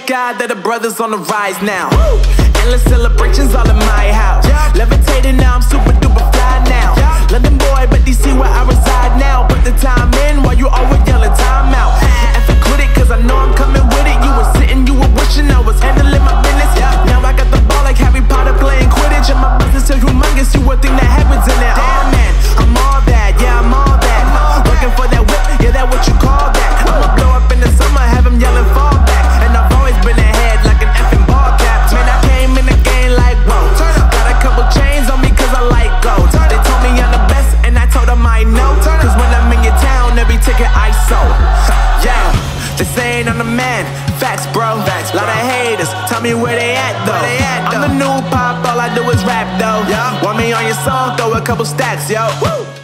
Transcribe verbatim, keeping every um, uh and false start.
God that the brothers on the rise now. Woo! Endless celebrations all in my house. Yeah. Levitating now, I'm super duper fly now. Yeah. London boy, but D C where I reside now. Put the time in while you always yelling time out. And for quit it, cause I know I'm coming with it. You were sitting, you were wishing I was handling my business. Yeah. Now I got the ball like Harry Potter playing Quidditch. And my business is humongous, you would think that happens in it. Damn man, I'm all that, yeah I'm all that. Working for that whip, yeah that what you call that. I'ma blow up in the summer, have him yelling fall back. And I've always been ahead like an effing ball cap. Man, I came in the game like whoa. Got a couple chains on me cause I like gold. They told me I'm the best and I told them I know. Cause when I'm in your town, every ticket I sold. Yeah, they saying I'm the man. Facts bro, Facts, lot of haters, tell me where they at though. They at, though. I'm the new pop, all I do is rap though. Yeah. Want me on your song, throw a couple stacks, yo. Woo.